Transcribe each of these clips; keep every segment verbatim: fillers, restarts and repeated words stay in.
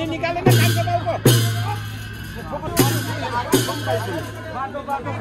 निकालेन कान्छो बाउको बाटो बाटो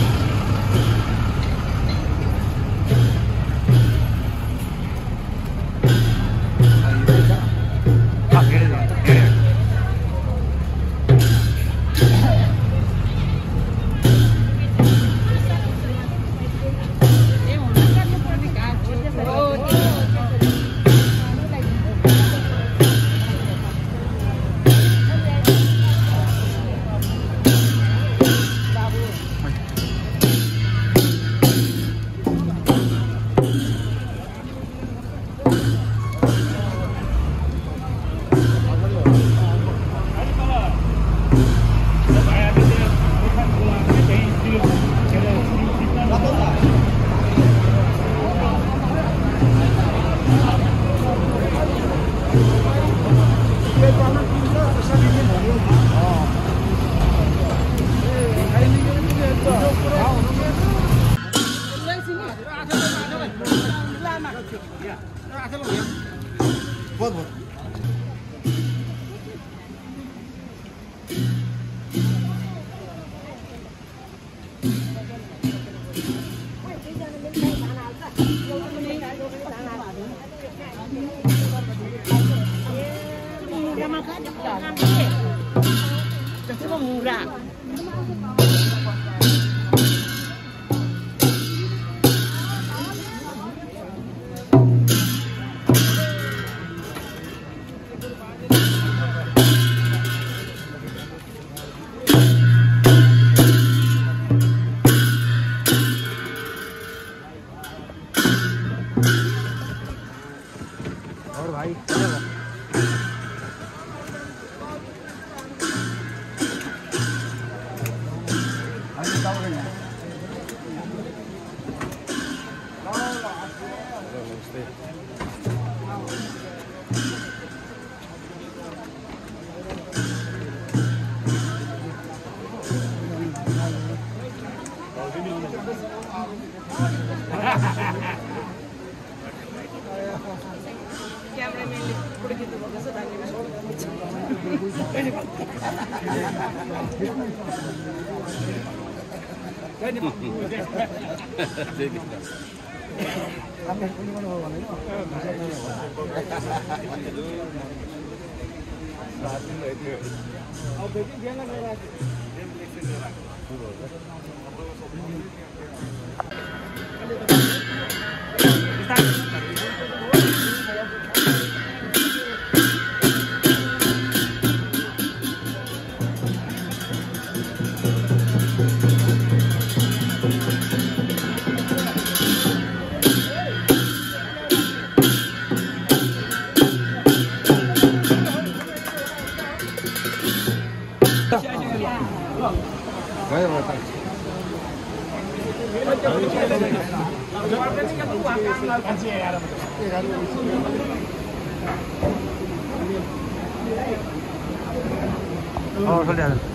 Oh, soalnya ada.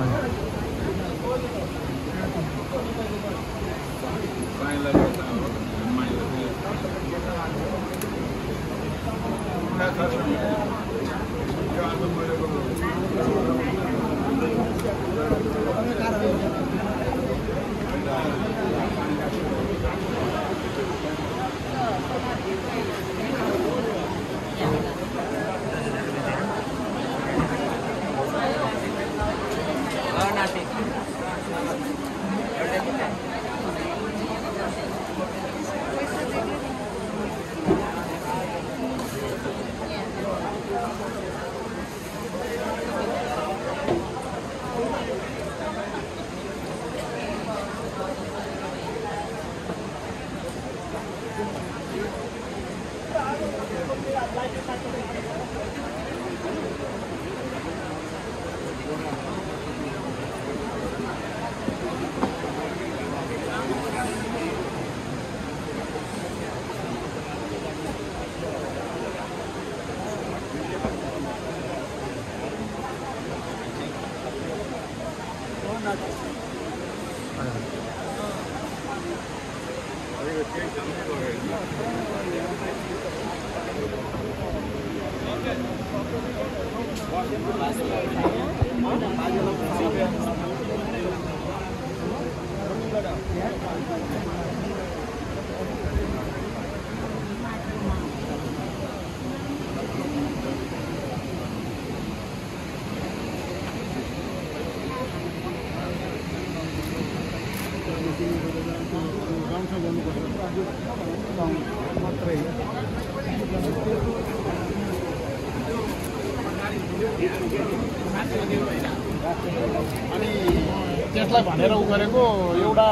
अनि त्यसलाई भनेर उ गरेको एउटा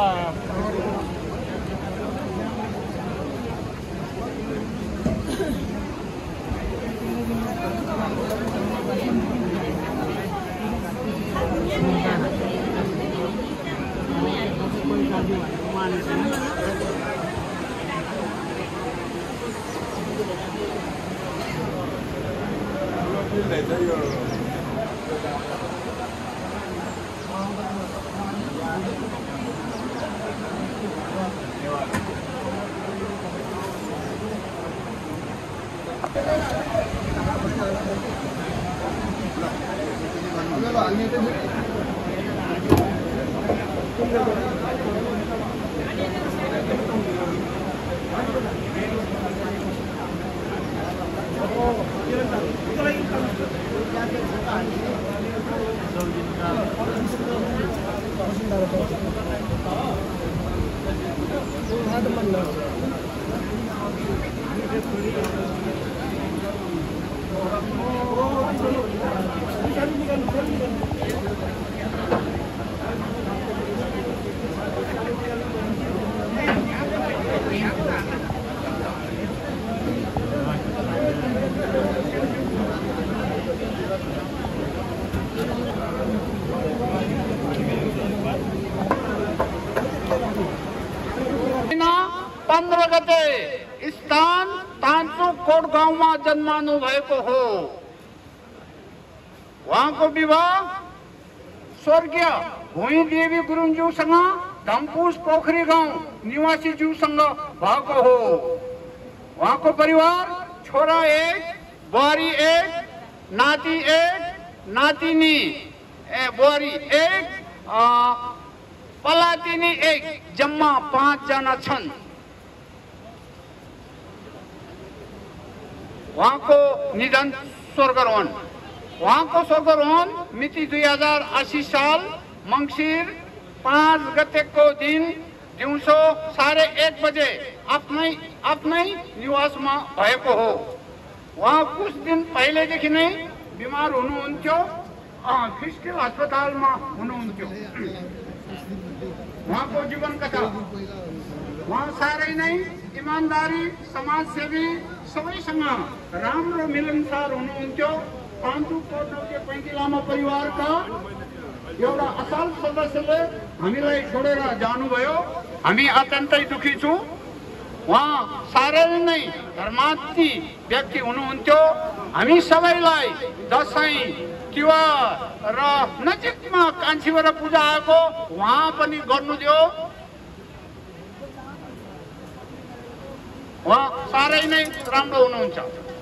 पन्ध्र गते स्थान तान्चोक कोट गाउँमा जन्मानु भएको हो। उहाँको विवाह स्वर्गीय भुइँदेवी गुरुङज्यूसँग धम्पुस पोखरी गाउँ निवासीज्यूसँग भएको हो। उहाँको परिवार छोरा एक, बुहारी एक, नाति एक, नातिनी ए बुहारी एक, पलातिनी एक, जम्मा पाँच जना छन्। उहाँको निधन स्वर्गरोहण उहाँको स्वर्गरोहण मिति दुई हजार अस्सी साल मङ्सिर पाँच गतेको दिन दिउँसो साढे एक बजे आफ्नै आफ्नै निवासमा भएको हो। उहाँ कुछ दिन पहिलेदेखि नै बिमार हुनुहुन्थ्यो, फिस्टल अस्पतालमा हुनुहुन्थ्यो। उहाँको जीवन कथा उहाँ साह्रै नै इमानदारी, समाजसेवी, सबैसँग राम्रो मिलनसार हुनुहुन्थ्यो। तान्चोक कोट नौजे पैँती लामा परिवारका एउटा असल सदस्यले हामीलाई छोडेर जानुभयो। हामी अत्यन्तै दुखी छौँ। उहाँ साह्रै नै धर्मार्थी व्यक्ति हुनुहुन्थ्यो। हामी सबैलाई दसैँ, तिहार र नजिकमा कान्छीबाट पूजा आएको उहाँ पनि गर्नुदियो। उहाँ साह्रै नै राम्रो हुनुहुन्छ।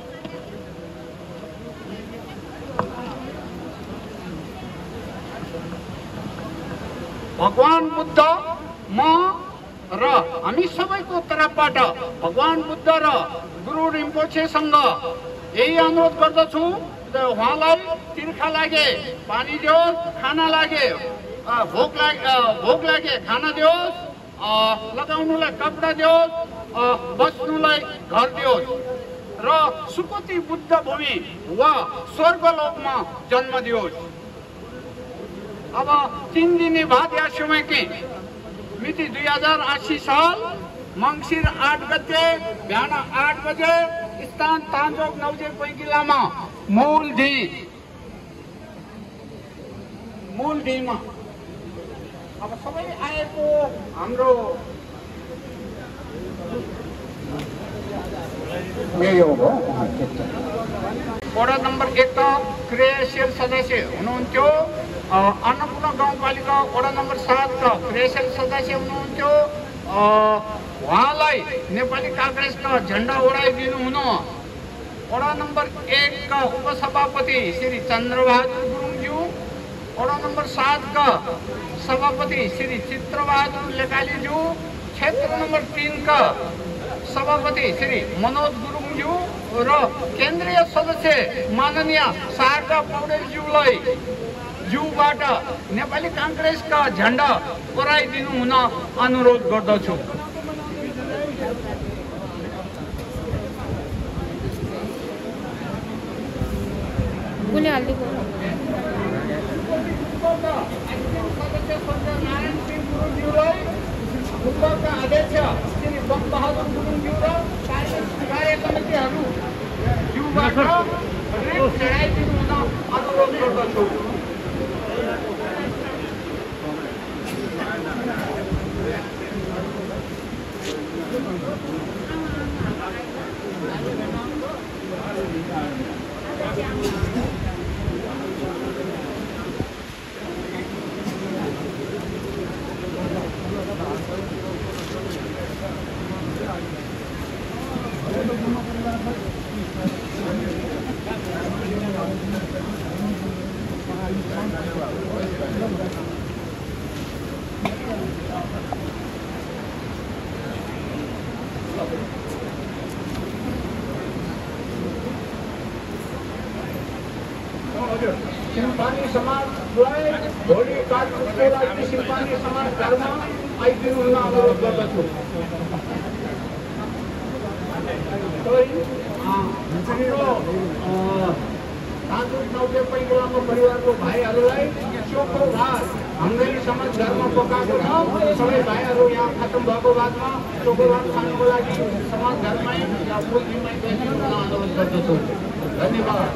भगवान बुद्ध म र हामी सबैको तर्फबाट भगवान बुद्ध र गुरु रिम्पोछेसँग यही अनुरोध गर्दछु, उहाँलाई तिर्खा लागे पानी दियोस्, खाना लागे भोक लागे भोक लागे खाना दियोस्, लगाउनुलाई कपडा दियोस्, बस्नुलाई घर दियोस् र सुकोटी बुद्ध भूमि वा स्वर्गलोकमा जन्म दियोस्। अब तीन दिने बाद या समय की मिति दुई हजार अस्सी साल मंगसिर आठ गते बिहान आठ बजे स्थान तान्चोक नौजे पैँती लामा मूलधी मूलधीमा। अब सबै आएको हाम्रो यही हो। वडा नम्बर एक का क्रियाशील सदस्य हुनुहुन्थ्यो। अन्नपूर्ण गाउँपालिका वडा नम्बर सात का क्रियाशील सदस्य हुनुहुन्थ्यो। उहाँलाई नेपाली काङ्ग्रेसका झण्डा ओढाइदिनु हुन वडा नंबर एक का उपसभापति श्री चंद्रबहादुर गुरुङज्यू, वडा नंबर सात का सभापति श्री चित्रबहादुर लेकालीज्यू, क्षेत्र नंबर तीन का सभापति श्री मनोज गुरुङज्यू र केन्द्रीय सदस्य माननीय शारदा पौडेलज्यूलाई ज्यूबाट नेपाली कांग्रेसका झण्डा ओराइदिनु हुन अनुरोध गर्दछु। कुनै हाल्दिको फुटबलका अध्यक्ष श्री बमबहादुर गुरुङज्यू र कार्य कमिटीहरू ज्यूबाट रिट चढाइदिनु हुन अनुरोध गर्दछु। सिम्पानी समाजलाई भोलि काठमाडौँको लागि सिम्पानी समाज घरमा आइदिनु हुन अनुरोध गर्दछु। तान्त्रिक नौके पैगुलाको परिवारको भाइहरूलाई चोखो भात हङ्गेरी समाज घरमा पकाएको छ। सबै भाइहरू यहाँ खत्तम भएको बादमा चोखो भात खानुको लागि समाज घरमै या फुलजीमै बस्नु हुन अनुरोध गर्दछु। धन्यवाद।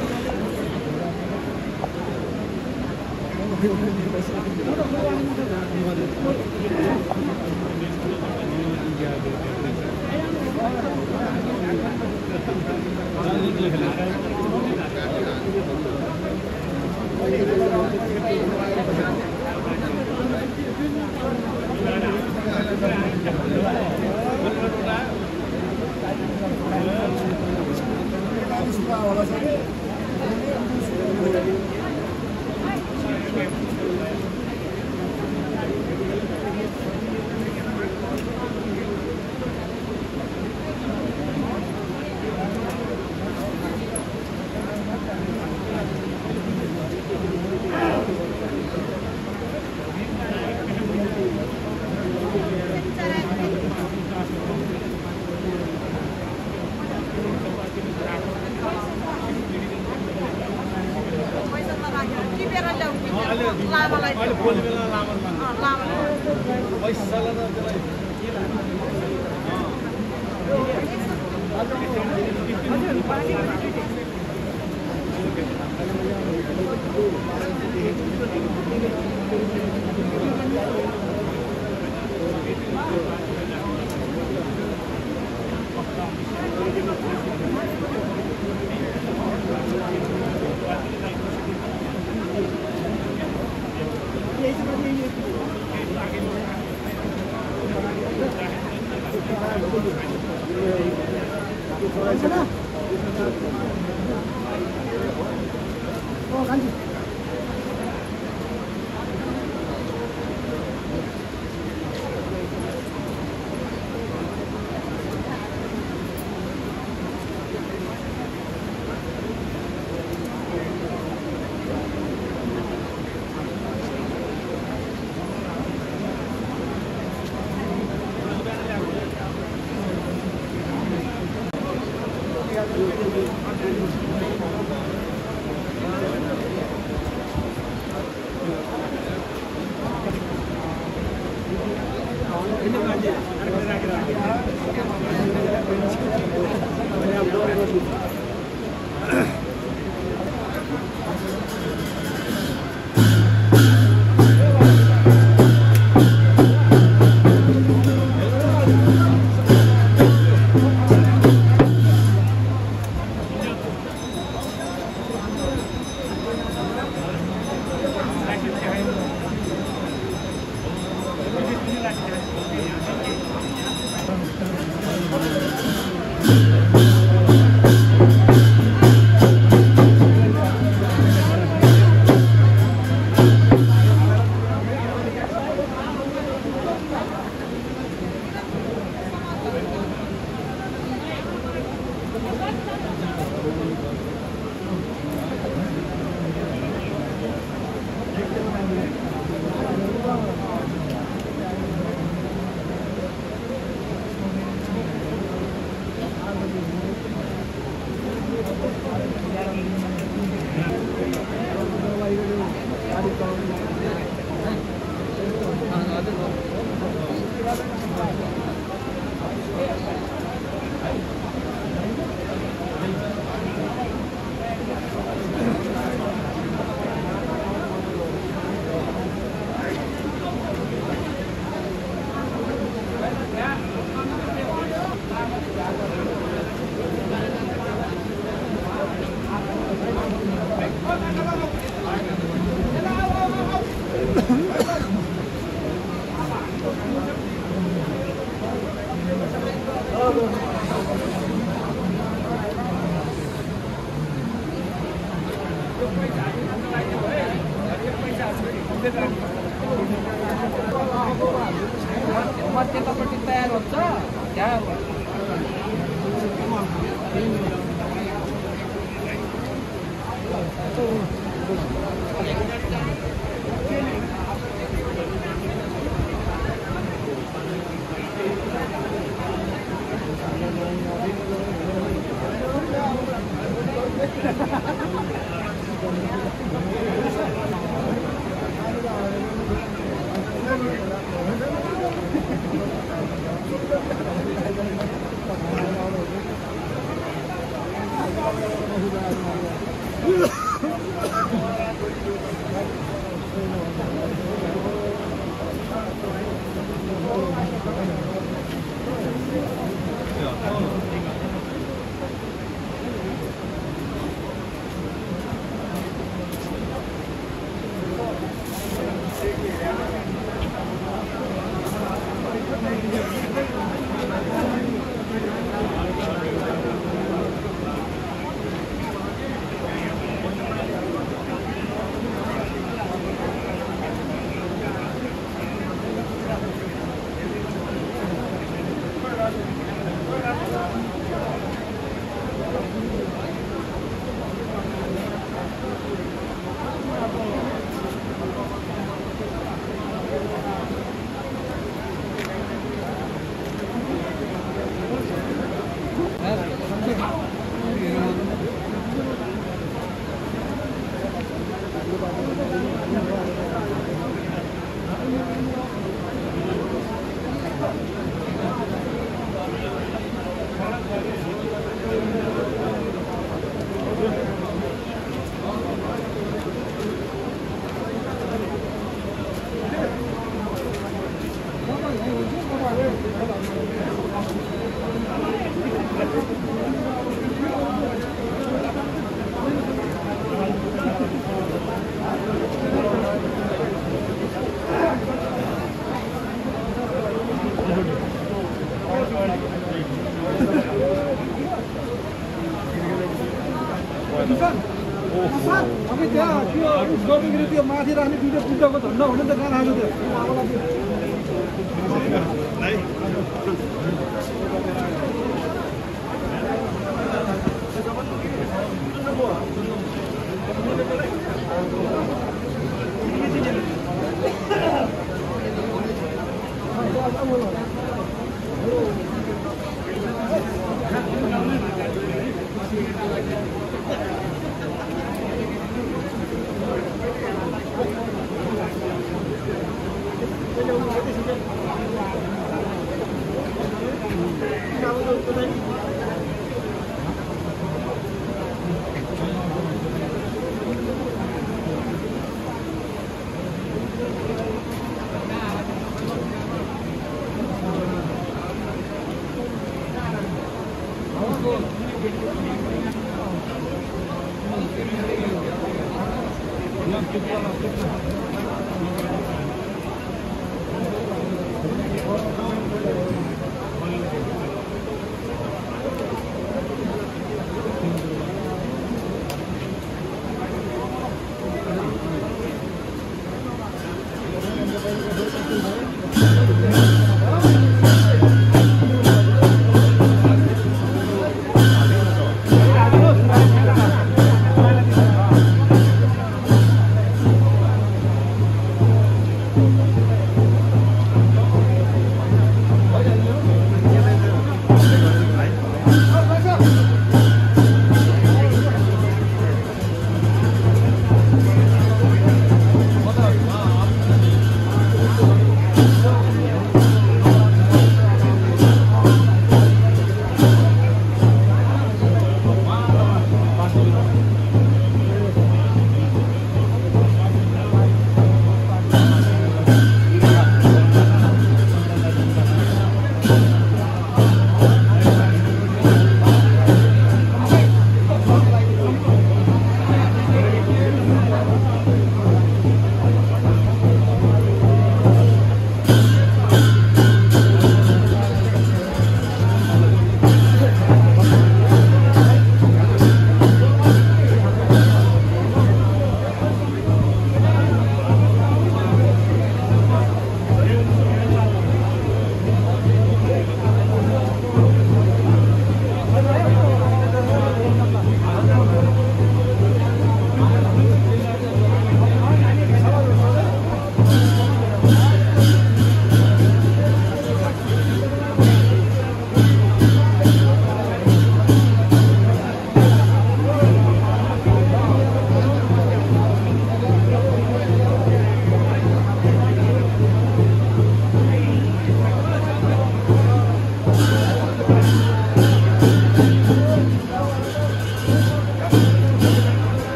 अब त्यहाँ त्यो उस गर्दाखेरि त्यो माथि राख्ने दुईवटा बुद्धको झन्डा हुने त कहाँ राख्नु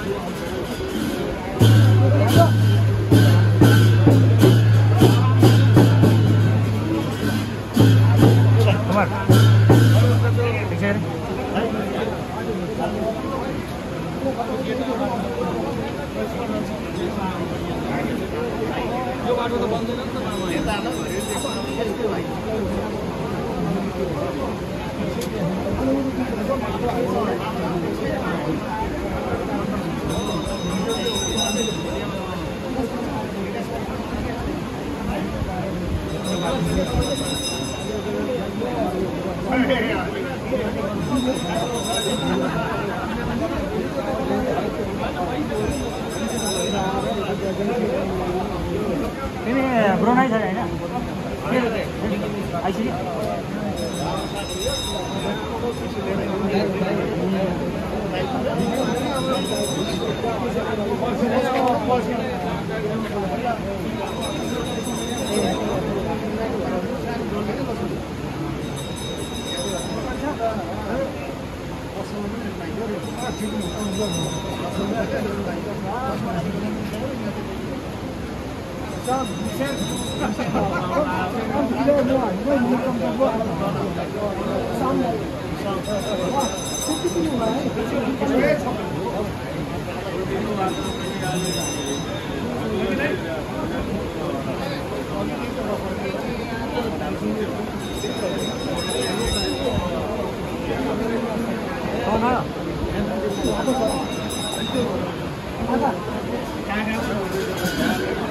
ini Brunei saya ini. Aisy. Oh, no.